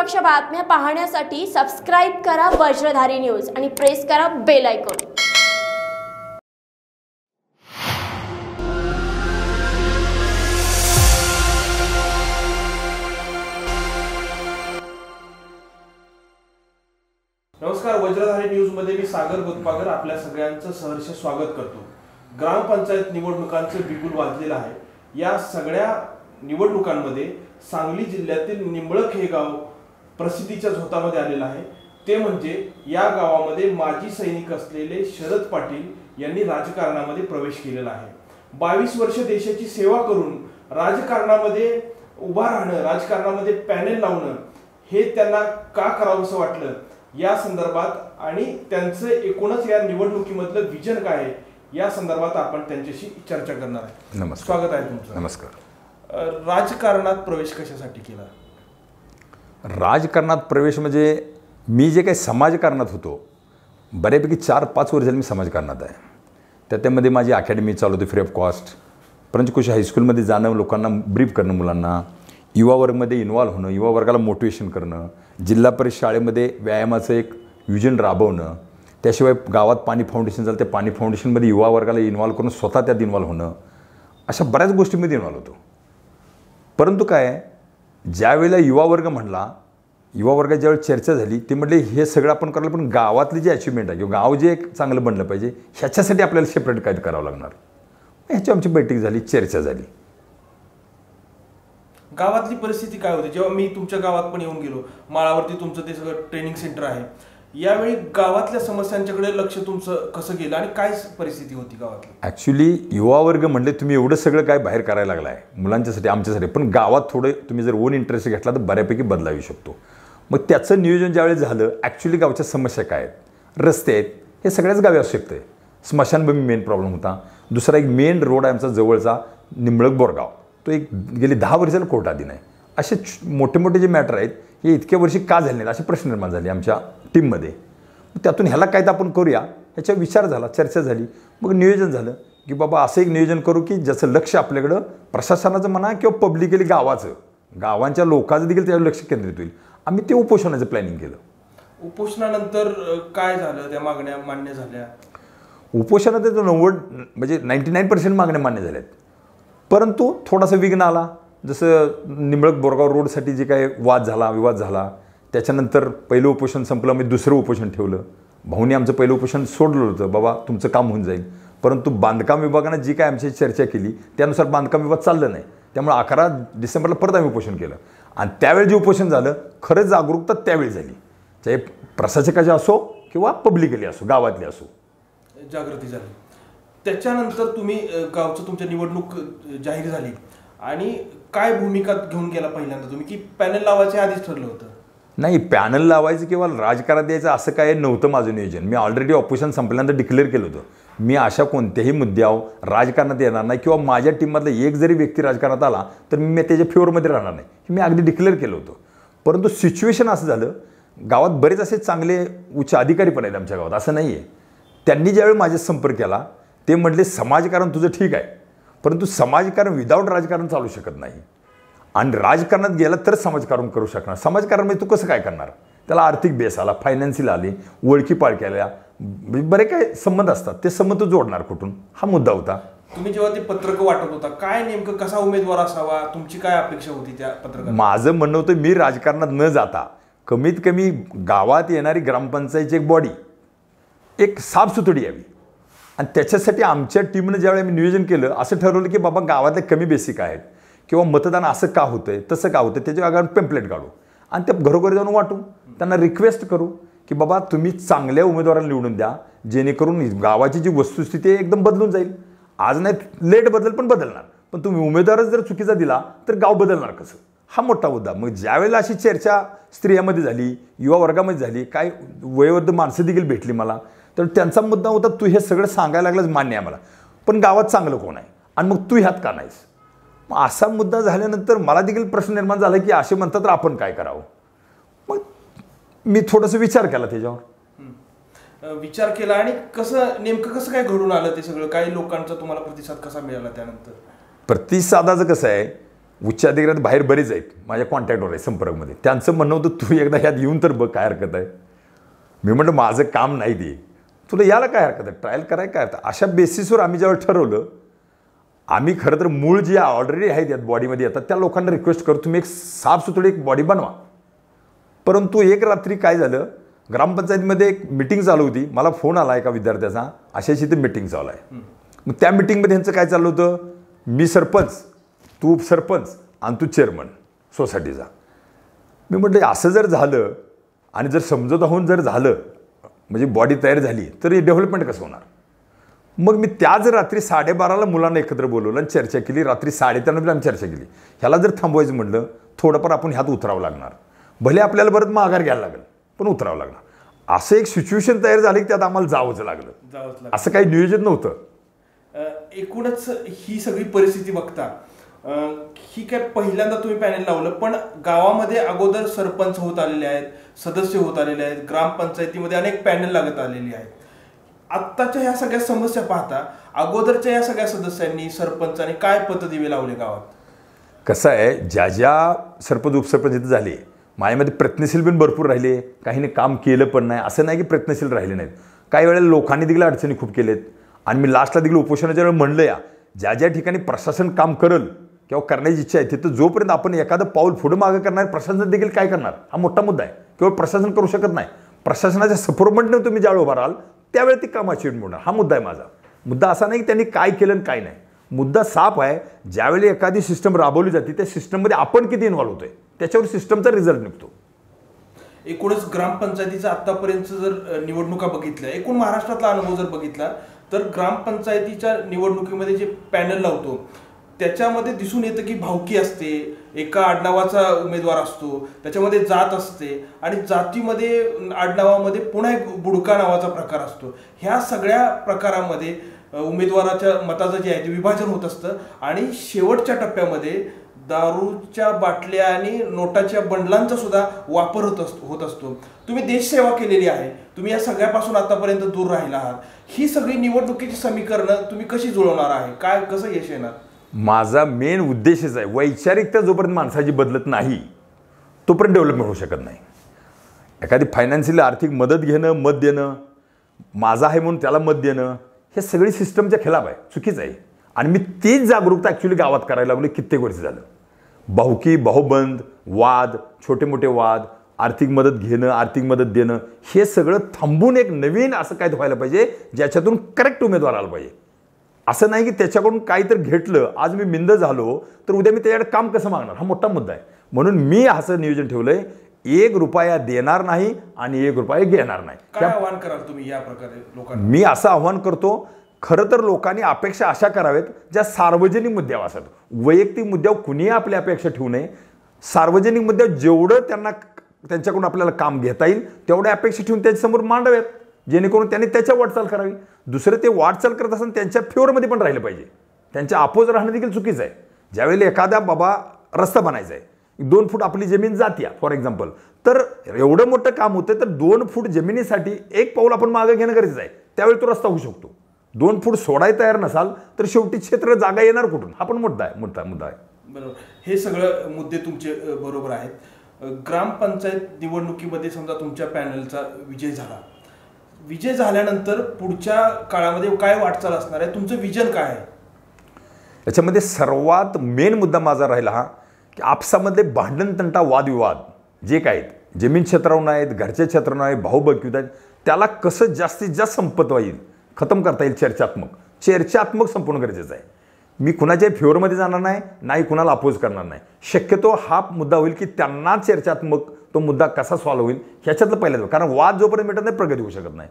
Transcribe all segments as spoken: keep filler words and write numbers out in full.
निष्पक्ष बातम्या पाहण्यासाठी सबस्क्राइब करा वज्रधारी न्यूज आणि प्रेस करा बेल आयकॉन। नमस्कार, वज्रधारी न्यूज मध्ये मी सागर गोतपागर आपल्या सगळ्यांचं सहर्ष स्वागत करतो। ग्रामपंचायत निवडणुकांचं बिगुल वाजलेलं आहे। या सगळ्या निवडणुकांमध्ये सांगली जिल्ह्यातील निंबळक हे गाव प्रसिद्धीच्या झोतामध्ये आलेलं आहे। ते म्हणजे या गावामध्ये माजी सैनिक असलेले शरद पाटील यांनी राजकारणामध्ये प्रवेश केलेला आहे। बावीस वर्ष देशाची सेवा करून राजकारणामध्ये उभा राहणं, राजकारणामध्ये पॅनेल लावणं हे त्यांना का करावंसं वाटलं या संदर्भात आणि त्यांचं एकूणच या निवडणुकीमधलं विजन काय आहे या संदर्भात आपण त्यांच्याशी चर्चा करणार आहे। नमस्कार, स्वागत आहे तुमचं। नमस्कार। राजकारणात प्रवेश कशासाठी केला? राजकारणात प्रवेश म्हणजे मी जे काही समाजकारणात होतो, बऱ्यापैकी चार पाच वर्ष मी समाजकारणात आहे। त्याच्यामध्ये माझी अकॅडमी चालू होती फ्री ऑफ कॉस्ट। पंचकृषी हायस्कूलमध्ये जाणं, लोकांना ब्रीफ करणं, मुलांना युवा वर्गमध्ये इन्व्हॉल्व होणं, युवा वर्गाला मोटिवेशन करणं, जिल्हा परिषद शाळेमध्ये व्यायामाचं एक विजन राबवणं, त्याशिवाय गावात पाणी फाउंडेशन झालं, त्या पाणी फाउंडेशनमध्ये युवा वर्गाला इन्व्हॉल्व करून स्वतः त्यात इन्व्हॉल्व होणं, अशा बऱ्याच गोष्टींमध्ये इन्व्हॉल्व होतो। परंतु काय, ज्यावेळेला युवा वर्ग म्हणला, युवा वर्गात ज्यावेळी चर्चा झाली, ते म्हटले हे सगळं आपण करायला, पण गावातली जी अचिव्हमेंट आहे किंवा गाव जे एक चांगलं बनलं पाहिजे ह्याच्यासाठी आपल्याला सेपरेट काय करावं लागणार। ह्याची आमची बैठक झाली, चर्चा झाली। गावातली परिस्थिती काय होती? जेव्हा मी तुमच्या गावात पण येऊन गेलो, माळावरती तुमचं ते सगळं ट्रेनिंग सेंटर आहे, यावेळी गावातल्या समस्यांच्याकडे लक्ष तुमचं कसं गेलं आणि काय परिस्थिती होती गावातली? ॲक्च्युली युवा वर्ग म्हणले तुम्ही एवढं सगळं काय बाहेर करायला लागला आहे मुलांच्यासाठी, आमच्यासाठी, पण गावात थोडं तुम्ही जर ओन इंटरेस्ट घेतला तर बऱ्यापैकी बदलाव येऊ शकतो। मग त्याचं नियोजन ज्यावेळेस झालं, ॲक्च्युली गावच्या समस्या काय आहेत, रस्ते आहेत, हे सगळ्याच गावी असू शकतं। स्मशानभूमी मेन प्रॉब्लेम होता। दुसरा एक मेन रोड आहे आमचा जवळचा निंबळक बोरगाव, तो एक गेली दहा वर्षाला कोर्टाधीन आहे। असे मोठे मोठे जे मॅटर आहेत हे इतक्या वर्षी का झाले नाहीत असे प्रश्न निर्माण झाले आमच्या टीममध्ये। त्यातून ह्याला काय तर आपण करूया ह्याचा विचार झाला, चर्चा झाली, मग नियोजन झालं की बाबा असं एक नियोजन करू की ज्याचं लक्ष आपल्याकडं प्रशासनाचं म्हणा किंवा पब्लिकली गावाचं, गावांच्या लोकांचं देखील त्यावर लक्ष केंद्रित होईल। आम्ही ते उपोषणाचं प्लॅनिंग केलं। उपोषणानंतर काय झालं? त्या मागण्या मान्य झाल्या? उपोषणात नव्वद म्हणजे नाईन्टी नाईन पर्सेंट मागण्या मान्य झाल्यात, परंतु थोडासा विघ्न आला। जसं निंबळक बोरगाव रोडसाठी जे काय वाद झाला, विवाद झाला, त्याच्यानंतर पहिलं उपोषण संपलं, मी दुसरं उपोषण ठेवलं। भाऊनी आमचं पहिलं उपोषण सोडलं होतं, बाबा तुमचं काम होऊन जाईल, परंतु बांधकाम विभागानं जी काय आमची चर्चा केली त्यानुसार बांधकाम विभाग चाललं नाही, त्यामुळे अकरा डिसेंबरला परत आम्ही उपोषण केलं। आणि त्यावेळी जे उपोषण झालं, खरंच जागरूकता त्यावेळी झाली, चाहे प्रशासकाचे असो किंवा पब्लिकली असो, गावातली असो, जागृती झाली। त्याच्यानंतर तुम्ही गावचं तुमच्या निवडणूक जाहीर झाली आणि काय भूमिका घेऊन गेला पहिल्यांदा तुम्ही, की पॅनल लावायचे आधीच ठरलं होतं? नाही, पॅनल लावायचं किंवा राजकारणात द्यायचं असं काय नव्हतं माझं नियोजन। मी ऑलरेडी ऑपोजिशन संपल्यानंतर डिक्लेअर केलं होतं मी अशा कोणत्याही मुद्द्यावर राजकारणात येणार नाही किंवा माझ्या टीममधला एक जरी व्यक्ती राजकारणात आला तर मी त्याच्या फेवरमध्ये राहणार नाही, हे मी अगदी डिक्लेअर केलं होतं। परंतु सिच्युएशन असं झालं, गावात बरेच असे चांगले उच्च अधिकारी पण आहेत आमच्या गावात, असं नाही आहे। त्यांनी ज्यावेळी माझ्या संपर्क केला ते म्हटले समाजकारण तुझं ठीक आहे, परंतु समाजकारण विदाऊट राजकारण चालू शकत नाही, आणि राजकारणात गेला तर समाजकारण करू शकणार। समाजकारण म्हणजे तू कसं काय करणार? त्याला आर्थिक बेस आला, फायनान्शियल आली, ओळखी पाळक्याला, बरे काय संबंध असतात, ते संबंध जोडणार कुठून, हा मुद्दा होता। तुम्ही जेव्हा ते पत्रक वाटत होता, काय नेमकं कसा उमेदवार असावा, तुमची काय अपेक्षा होती त्या पत्रकात? माझं म्हणणं होतं मी राजकारणात न जाता कमीत कमी गावात येणारी ग्रामपंचायतची एक बॉडी, एक साफसुथडी यावी, आणि त्याच्यासाठी आमच्या टीमनं ज्यावेळी आम्ही नियोजन केलं असं ठरवलं की बाबा गावातले कमी बेसिक आहेत किंवा मतदान असं का होतंय, तसं का होतं, त्याच्या आगावर पेम्पलेट काढू आणि त्या घरोघरी जाऊन वाटू, त्यांना रिक्वेस्ट करू की बाबा तुम्ही चांगल्या उमेदवाराला निवडून द्या, जेणेकरून गावाची जी वस्तुस्थिती एकदम बदलून जाईल। आज नाही लेट बदल पण बदलणार, पण तुम्ही उमेदवारच जर चुकीचा दिला तर गाव बदलणार कसं, हा मोठा मुद्दा। मग ज्यावेळेला अशी चर्चा स्त्रियामध्ये झाली, युवा वर्गामध्ये झाली, काय वयोवृद्ध माणसं देखील भेटली मला, तर त्यांचा मुद्दा होता तू हे सगळं सांगायला लागलंच मान्य आहे मला, पण गावात चांगलं कोण आहे आणि मग तू ह्यात का नाहीस? मग असा मुद्दा झाल्यानंतर मला देखील प्रश्न निर्माण झाला की असे म्हणतात तर आपण काय करावं? मग मी थोडंसं विचार केला त्याच्यावर, विचार केला आणि कसं नेमकं कसं काय घडून आलं ते सगळं? काही लोकांचा तुम्हाला प्रतिसाद कसा मिळाला त्यानंतर? प्रतिसादाचं कसं आहे, उच्च अधिकारी बाहेर बरेच आहेत माझ्या कॉन्टॅक्टवर आहे संपर्कमध्ये. त्यांचं म्हणणं होतं तू एकदा ह्यात येऊन तर बघ काय हरकत आहे. मी म्हटलं माझं काम नाही ते, तुला याला काय हरकत आहे, ट्रायल करायला काय हरकत. अशा बेसिसवर आम्ही ज्यावेळेस ठरवलं, आम्ही खरं तर मूळ जे ऑलरेडी आहेत यात बॉडीमध्ये येतात त्या लोकांना रिक्वेस्ट करतो तुम्ही एक साफसुथरी एक बॉडी बनवा. परंतु एक रात्री काय झालं, ग्रामपंचायतीमध्ये एक मिटिंग चालू होती. मला फोन आला एका विद्यार्थ्याचा, अशाची ते मिटिंग चालू आहे. मग त्या मिटिंगमध्ये ह्यांचं काय चाललं होतं, मी सरपंच, तू उपसरपंच आणि तू चेअरमन सोसायटीचा. मी म्हटलं असं जर झालं आणि जर समजोता होऊन जर झालं म्हणजे बॉडी तयार झाली तर डेव्हलपमेंट कसं होणार. मग मी त्याच रात्री साडेबाराला मुलांना एकत्र बोलवलं आणि चर्चा केली. रात्री साडेतीनला आम्ही चर्चा केली, ह्याला जर थांबवायचं म्हटलं थोडंफार आपण ह्यात उतरावं लागणार, भले आपल्याला बरंच माघार घ्यायला लागेल पण उतरावं लागणार. असं एक सिच्युएशन तयार झाली की त्यात आम्हाला जावंच लागलं. जावंच लागलं. असं काही नियोजन नव्हतं. एकूणच ही सगळी परिस्थिती बघता ही काय पहिल्यांदा तुम्ही पॅनेल लावलं, पण गावामध्ये अगोदर सरपंच होत आलेले आहेत, सदस्य होत आलेले आहेत, ग्रामपंचायतीमध्ये अनेक पॅनेल लागत आलेली आहेत. आत्ताच्या ह्या सगळ्या समस्या पाहता अगोदरच्या या सगळ्या सदस्यांनी सरपंचांनी काय पतदिवे लावले गावात? कसं आहे, ज्या ज्या सरपंच उपसरपंच इथं झाले माझ्यामध्ये प्रयत्नशील पण भरपूर राहिले, काहीने काम केलं पण नाही. असं नाही की प्रयत्नशील राहिले नाहीत. काही वेळेला लोकांनी देखील अडचणी खूप केलेत आणि मी लास्टला देखील उपोषणाच्या वेळेला म्हणलं या ज्या ज्या ठिकाणी प्रशासन काम करल किंवा करण्याची इच्छा आहे तिथं जोपर्यंत आपण एखादं पाऊल पुढं मागं करणार, प्रशासन देखील काय करणार हा मोठा मुद्दा आहे. केवळ प्रशासन करू शकत नाही, प्रशासनाच्या सपोर्टमेंटने तुम्ही ज्यावेळी उभा राहाल त्यावेळी ती काम अचिव्ह होणार. हा मुद्दा आहे माझा. मुद्दा असा नाही की त्यांनी काय केलं आणि काय नाही. मुद्दा साफ आहे, ज्यावेळी एखादी सिस्टम राबवली जाते त्या सिस्टममध्ये आपण किती इन्व्हॉल्व होतोय त्याच्यावर सिस्टमचा रिझल्ट निघतो. एकूणच ग्रामपंचायतीचा आतापर्यंत जर निवडणुका बघितल्या, एकूण महाराष्ट्रातला अनुभव जर बघितला तर ग्रामपंचायतीच्या निवडणुकीमध्ये जे पॅनल लावतो त्याच्यामध्ये दिसून येतं की भावकी असते, एका आडनावाचा उमेदवार असतो, त्याच्यामध्ये जात असते आणि जातीमध्ये आडनावामध्ये पुन्हा एक बुडका नावाचा प्रकार असतो. ह्या सगळ्या प्रकारामध्ये उमेदवाराच्या मताचं जे आहे ते विभाजन होत असतं आणि शेवटच्या टप्प्यामध्ये दारूच्या बाटल्या आणि नोटाच्या बंडलांचा सुद्धा वापर होत असतो होत असतो तुम्ही देशसेवा केलेली आहे, तुम्ही या सगळ्यापासून आतापर्यंत दूर राहिला आहात. ही सगळी निवडणुकीची समीकरणं तुम्ही कशी जुळवणार आहे, काय कसं यश येणार? माझा मेन उद्देशच आहे, वैचारिकता जोपर्यंत माणसाची बदलत नाही तोपर्यंत डेव्हलपमेंट होऊ शकत नाही. एखादी फायनान्शियल आर्थिक मदत घेणं, मत देणं, माझा आहे म्हणून त्याला मत देणं, हे सगळी सिस्टमच्या खिलाफ आहे, चुकीचं आहे. आणि मी तीच जागरूकता ॲक्च्युली गावात करायला लागलो कित्येक वर्ष झालं. भाऊकी, भाऊबंद, वाद, छोटे मोठे वाद, आर्थिक मदत घेणं, आर्थिक मदत देणं, हे सगळं थांबून एक नवीन असं काय व्हायला पाहिजे ज्याच्यातून करेक्ट उमेदवार आला पाहिजे. असं नाही की त्याच्याकडून काहीतरी घेतलं, आज मी मिंद झालो तर उद्या मी त्याच्याकडे काम कसं मागणार, हा मोठा मुद्दा आहे. म्हणून मी असं नियोजन ठेवलंय, एक रुपया देणार नाही आणि एक रुपया घेणार नाही. काय आव्हान कराल तुम्ही या प्रकारे लोकांना? मी असं आव्हान करतो, खरं तर लोकांनी अपेक्षा अशा कराव्यात ज्या सार्वजनिक मुद्द्यावर असतात. वैयक्तिक मुद्द्यावर कुणीही आपल्या अपेक्षा ठेवू नये. सार्वजनिक मुद्द्यावर जेवढं त्यांना त्यांच्याकडून आपल्याला काम घेता येईल तेवढ्या अपेक्षा ठेवून त्यांच्यासमोर मांडाव्यात, जेणेकरून त्यांनी त्याच्या वाटचाल करावी. दुसरं, ते वाटचाल करत असताना त्यांच्या फेवरमध्ये पण राहिलं पाहिजे. त्यांच्या अपोज राहणं देखील चुकीचं आहे. ज्यावेळेला एखाद्या बाबा रस्ता बनायचा आहे, दोन फूट आपली जमीन जाते फॉर एक्झाम्पल, तर एवढं मोठं काम होतं तर दोन फूट जमिनीसाठी एक पाऊल आपण मागं घेणं गरजेचं आहे. त्यावेळी तो रस्ता होऊ शकतो. दोन फूट सोडायला तयार नसाल तर शेवटी क्षेत्र जागा येणार कुठून, हा पण मुद्दा आहे मोठा मुद्दा आहे. बरोबर, हे सगळं मुद्दे तुमचे बरोबर आहेत. ग्रामपंचायत निवडणुकीमध्ये समजा तुमच्या पॅनलचा विजय झाला, विजय झाल्यानंतर पुढच्या काळामध्ये काय वाटचाल असणार आहे, तुमचं विजन काय आहे? याच्यामध्ये सर्वात मेन मुद्दा माझा राहिला हा की आपसामधले भांडण, तंटा, वादविवाद जे काय आहेत, जमीन क्षेत्रावर आहेत, घरच्या क्षेत्रावर आहेत, भाऊबंद आहेत, त्याला कसं जास्तीत जास्त संपत होईल, खतम करता येईल. चर्चात्मक चर्चात्मक संपूर्ण गरजेचं आहे. मी कुणाच्याही फेवरमध्ये जाणार नाही, नाही कुणाला अपोज करणार नाही. शक्यतो हा मुद्दा होईल की त्यांना चर्चात्मक तो मुद्दा कसा सॉल्व्ह होईल ह्याच्यातलं पहिलं, कारण वाद जोपर्यंत मिळत नाही प्रगती होऊ शकत नाही.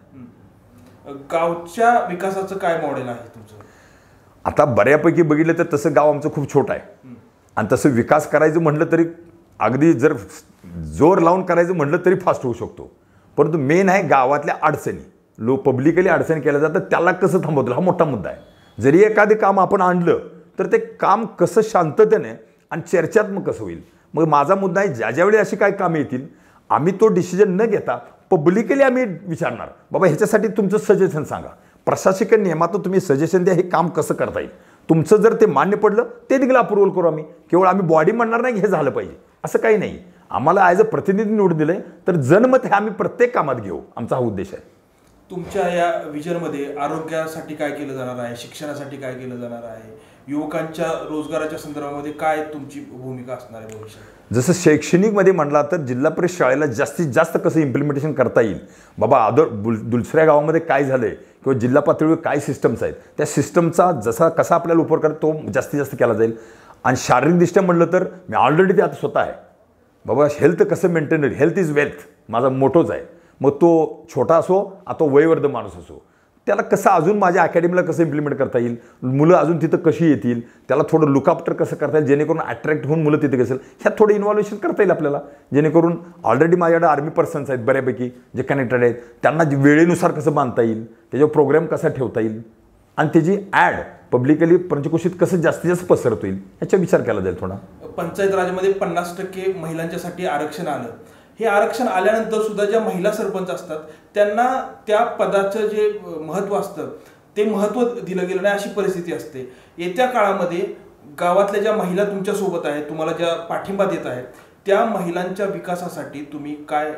गावच्या विकासाचं काय मॉडेल आहे तुमचं? आता बऱ्यापैकी बघितलं तर तसं गाव आमचं खूप छोटं आहे आणि तसं विकास करायचं म्हटलं तरी अगदी जर जोर लावून करायचं म्हटलं तरी फास्ट होऊ शकतो. परंतु मेन आहे गावातल्या अडचणी, लो पब्लिकली अडचणी केल्या जातात, त्याला कसं थांबवतील हा मोठा मुद्दा आहे. जरी एखादे काम आपण आणलं तर ते काम कसं शांततेने आणि चर्चात्मक कसं होईल. मग माझा मुद्दा आहे, ज्या ज्यावेळी अशी काय कामं येतील आम्ही तो डिसिजन न घेता पब्लिकली आम्ही विचारणार, बाबा ह्याच्यासाठी तुमचं सजेशन सांगा, प्रशासकीय नियमातून तुम्ही सजेशन द्या, हे काम कसं करता येईल. तुमचं जर ते मान्य पडलं ते देखील अप्रुव्हल करू आम्ही. केवळ आम्ही बॉडी म्हणणार नाही की हे झालं पाहिजे असं काही नाही. आम्हाला ॲज अ प्रतिनिधी निवडून दिलंय तर जनमत हे आम्ही प्रत्येक कामात घेऊ, आमचा हा उद्देश आहे. तुमच्या या विजनमध्ये आरोग्यासाठी काय केलं जाणार आहे, शिक्षणासाठी काय केलं जाणार आहे, युवकांच्या रोजगाराच्या संदर्भामध्ये काय तुमची भूमिका असणार आहे भविष्यात? जसं शैक्षणिकमध्ये म्हणला तर जिल्हा परिषद शाळेला जास्तीत जास्त कसं इम्प्लिमेंटेशन करता येईल, बाबा अदर दुसऱ्या गावामध्ये काय झालंय किंवा जिल्हा पातळीवर काय सिस्टम्स आहेत त्या सिस्टमचा जसा कसा आपल्याला उपयोग करतो तो जास्तीत जास्त केला जाईल. आणि शारीरिकदृष्ट्या म्हणलं तर मी ऑलरेडी ते आता स्वतः आहे बाबा, हेल्थ कसं मेंटेन, हेल्थ इज वेल्थ माझा मोटोच आहे. मग तो छोटा असो आता वयवर्ध माणूस असो, त्याला कसं अजून माझ्या अकॅडमीला कसं इम्प्लिमेंट करता येईल, मुलं अजून तिथं कशी येतील, त्याला थोडं लुकआफ्टर कसं करता येईल जेणेकरून अट्रॅक्ट होऊन मुलं तिथे असेल, ह्यात थोडं इन्व्हॉल्वेशन करता येईल आपल्याला. जेणेकरून ऑलरेडी माझ्याकडे आर्मी पर्सन्स आहेत बऱ्यापैकी जे कनेक्टेड आहेत, त्यांना वेळेनुसार कसं बांधता येईल, त्याच्यावर प्रोग्राम कसा ठेवता येईल आणि त्याची ॲड पब्लिकली पंचक्रोशीत कसं जास्तीत जास्त पसरता येईल याचा विचार केला जाईल थोडा. पंचायत राजमध्ये पन्नास टक्के महिलांच्यासाठी आरक्षण आलं. हे आरक्षण आल्यानंतर सुद्धा ज्या महिला सरपंच असतात त्यांना त्या पदाचं जे महत्त्व असतं ते महत्त्व दिलं गेलं नाही अशी परिस्थिती असते. येत्या काळामध्ये गावातल्या ज्या महिला तुमच्या सोबत आहेत, तुम्हाला ज्या पाठिंबा देत आहेत, त्या महिलांच्या विकासासाठी तुम्ही काय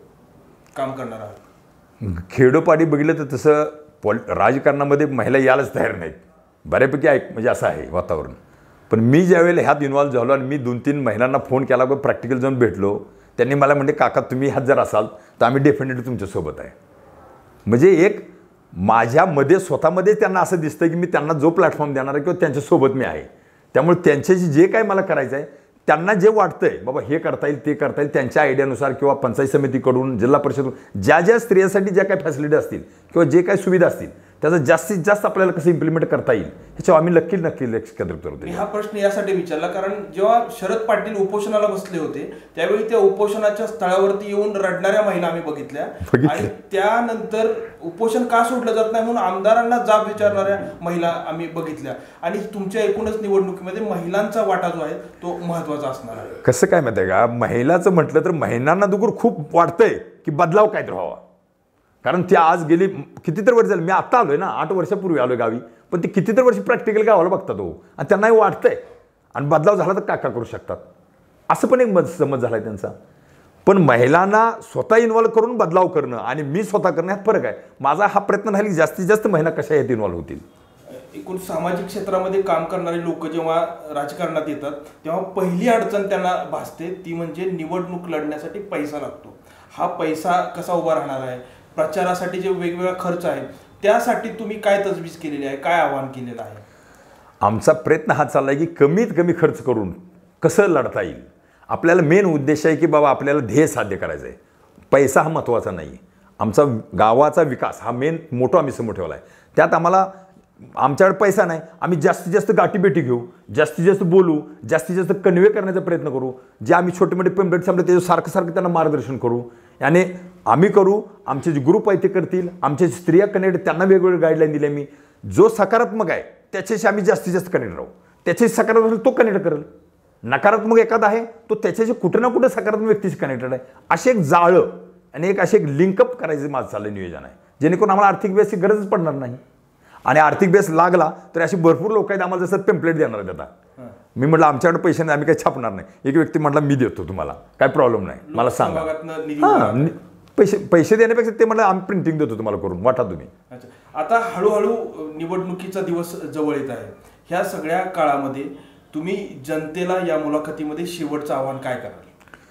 काम करणार आहात? खेडोपाडी बघितलं तर तसं पॉल राजकारणामध्ये महिला यायलाच तयार नाहीत बऱ्यापैकी, ऐक म्हणजे असं आहे वातावरण. पण मी ज्यावेळेला ह्यात इन्व्हॉल्व्ह झालो आणि मी दोन तीन महिलांना फोन केला, प्रॅक्टिकल जाऊन भेटलो, त्यांनी मला म्हणले काका तुम्ही ह्यात जर असाल तर आम्ही डेफिनेटली तुमच्यासोबत आहे. म्हणजे एक माझ्यामध्ये स्वतःमध्ये त्यांना असं दिसतं की मी त्यांना जो प्लॅटफॉर्म देणार आहे किंवा त्यांच्यासोबत मी आहे. त्यामुळे त्यांच्याशी जे काय मला करायचं आहे त्यांना जे वाटतंय बाबा हे करता येईल ते करता येईल त्यांच्या आयडियानुसार किंवा पंचायत समितीकडून जिल्हा परिषद ज्या ज्या स्त्रियांसाठी ज्या काही फॅसिलिटी असतील किंवा जे काही सुविधा असतील त्याचं जास्तीत जास्त आपल्याला कसं इम्प्लिमेंट करता येईल ह्याच्यावर आम्ही नक्की नक्की लक्ष केंद्रित करतो. हा प्रश्न यासाठी विचारला कारण जेव्हा शरद पाटील उपोषणाला बसले होते त्यावेळी त्या उपोषणाच्या स्थळावरती येऊन रडणाऱ्या महिला आम्ही बघितल्या आणि त्यानंतर उपोषण का सोडलं जात नाही म्हणून आमदारांना जाब विचारणाऱ्या महिला आम्ही बघितल्या. आणि तुमच्या एकूणच निवडणुकीमध्ये महिलांचा वाटा जो आहे तो महत्वाचा असणार आहे. कसं काय माहिती आहे का, महिलाचं म्हटलं तर महिलांना दुखून खूप वाटतंय की बदलाव काहीतरी व्हावा. कारण ती आज गेली कितीतरी वर्ष झाली, मी आत्ता आलोय ना, आठ वर्षापूर्वी आलोय गावी, पण ते कितीतरी वर्ष प्रॅक्टिकल गावाला बघतात हो आणि त्यांनाही वाटतंय आणि बदलाव झाला तर काका करू शकतात असं पण एक मत समज झालाय त्यांचा. पण महिलांना स्वतः इन्व्हॉल्व करून बदलाव करणं आणि मी स्वतः करणं यात फरक आहे. माझा हा प्रयत्न राहील की जास्तीत जास्त महिला कशा यात इन्व्हॉल्व होतील. एकूण सामाजिक क्षेत्रामध्ये काम करणारे लोक जेव्हा राजकारणात येतात तेव्हा पहिली अडचण त्यांना भासते ती म्हणजे निवडणूक लढण्यासाठी पैसा लागतो. हा पैसा कसा उभा राहणार आहे, प्रचारासाठी जे वेगवेगळा खर्च आहे त्यासाठी तुम्ही काय तजवीज केलेली आहे, काय आवाहन केलेलं आहे? आमचा प्रयत्न हा चालला आहे की कमीत कमी खर्च करून कसं लढता येईल. आपल्याला मेन उद्देश आहे की बाबा आपल्याला ध्येय साध्य करायचं आहे, पैसा हा महत्त्वाचा नाही. आमचा गावाचा विकास हा मेन मोठा आम्ही समोर ठेवला आहे. त्यात आम्हाला आमच्याकडे पैसा नाही, आम्ही जास्तीत जास्त गाठीभेटी घेऊ, जास्तीत जास्त बोलू, जास्तीत जास्त कन्वे करण्याचा प्रयत्न करू. जे आम्ही छोटे मोठे पेम्पलेट समजा त्याचं सारखं सारखं त्यांना मार्गदर्शन करू आणि आम्ही करू. आमचे जे ग्रुप आहे ते करतील, आमच्या स्त्रिया कनेक्ट त्यांना वेगवेगळे गाईडलाईन दिले. मी जो सकारात्मक आहे त्याच्याशी आम्ही जास्तीत जास्त कनेक्ट राहू, त्याच्याशी सकारात्मक तो कनेक्ट करेल. नकारात्मक एखादा आहे तो त्याच्याशी कुठं ना कुठं सकारात्मक व्यक्तीशी कनेक्टेड आहे. असे एक जाळं आणि एक असे एक लिंकअप करायचं माझं चाललं नियोजन आहे जेणेकरून आम्हाला आर्थिक बेसची गरजच पडणार नाही. आणि आर्थिक बेस लागला तर अशी भरपूर लोक आहेत आम्हाला जसं पेम्पलेट देणार आहेत. आता मी म्हटलं आमच्याकडे पैसे नाही, आम्ही काही छापणार नाही. एक व्यक्ती म्हटला मी देतो तुम्हाला, काय प्रॉब्लेम नाही, मला सांगा. हां, पैसे पैसे देण्यापेक्षा ते म्हटलं आम्ही प्रिंटिंग देतो तुम्हाला करून, वाटा तुम्ही. आता हळूहळू निवडणुकीचा दिवस जवळ येत आहे. ह्या सगळ्या काळामध्ये तुम्ही जनतेला या मुलाखतीमध्ये शेवटचं आव्हान काय कराल?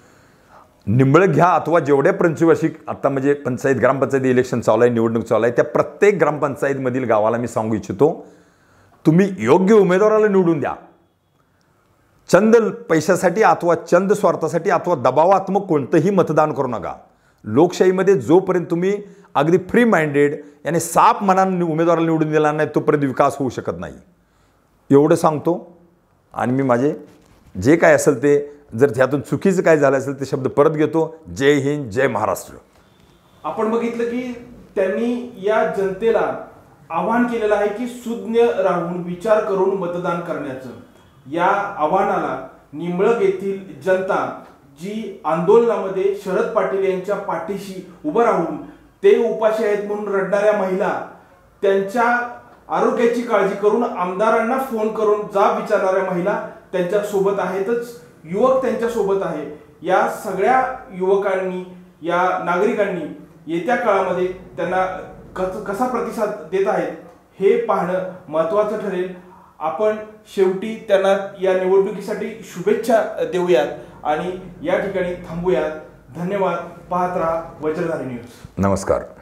निंबळ घ्या अथवा जेवढ्या पंचवार्षिक आता म्हणजे पंचायत ग्रामपंचायत इलेक्शन चालू आहे, निवडणूक चालू आहे, त्या प्रत्येक ग्रामपंचायतमधील गावाला मी सांगू इच्छितो तुम्ही योग्य उमेदवाराला निवडून द्या. चंद पैशासाठी अथवा चंद स्वार्थासाठी अथवा दबावात्मक कोणतंही मतदान करू नका. लोकशाहीमध्ये जोपर्यंत तुम्ही अगदी फ्री माइंडेड याने साफ मनाने उमेदवाराला निवडून दिला नाही तोपर्यंत विकास होऊ शकत नाही. एवढं सांगतो आणि मी माझे जे काय असेल ते जर त्यातून चुकीचं काय झालं असेल ते शब्द परत घेतो. जय हिंद, जय महाराष्ट्र. आपण बघितलं की त्यांनी या जनतेला आवाहन केलेलं आहे की सुज्ञ राहून विचार करून मतदान करण्याचं. या आव्हानाला निंबळक येथील जनता जी आंदोलनामध्ये शरद पाटील यांच्या पाठीशी उभं राहून ते उपाशी आहेत म्हणून रडणाऱ्या महिला त्यांच्या आरोग्याची काळजी करून आमदारांना फोन करून जाब विचारणाऱ्या महिला त्यांच्या सोबत आहेतच, युवक त्यांच्या सोबत आहे. या सगळ्या युवकांनी, या नागरिकांनी येत्या काळामध्ये त्यांना कसा प्रतिसाद देत आहेत हे पाहणं महत्त्वाचं ठरेल. आपण शेवटी त्यांना या निवडणुकीसाठी शुभेच्छा देऊयात आणि या ठिकाणी थांबूयात. धन्यवाद. पाहत राहा वज्रधारी न्यूज. नमस्कार.